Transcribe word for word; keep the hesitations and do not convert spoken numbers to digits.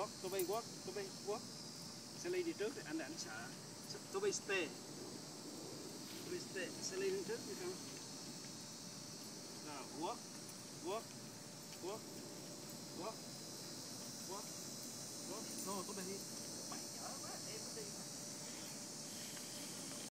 walk, Toby walk, Toby walk. Sẽ lên đi trước thì anh đã anh sợ. Toby stay. Toby stay. Sẽ lên đi trước như không? Nào, walk, walk, walk, walk, walk, walk. No, Toby.